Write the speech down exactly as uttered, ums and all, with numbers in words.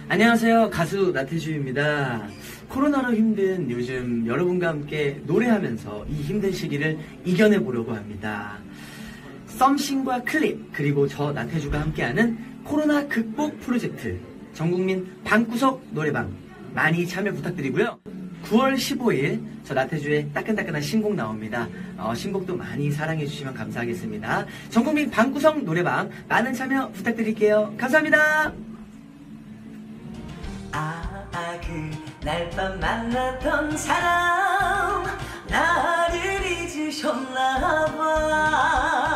안녕하세요. 가수 나태주입니다. 코로나로 힘든 요즘 여러분과 함께 노래하면서 이 힘든 시기를 이겨내보려고 합니다. 썸씽과 클립 그리고 저 나태주가 함께하는 코로나 극복 프로젝트 전국민 방구석 노래방 많이 참여 부탁드리고요. 구월 십오일 저 나태주의 따끈따끈한 신곡 나옵니다. 어, 신곡도 많이 사랑해주시면 감사하겠습니다. 전국민 방구석 노래방 많은 참여 부탁드릴게요. 감사합니다. 아, 아 그날 밤 만났던 사람 나를 잊으셨나봐.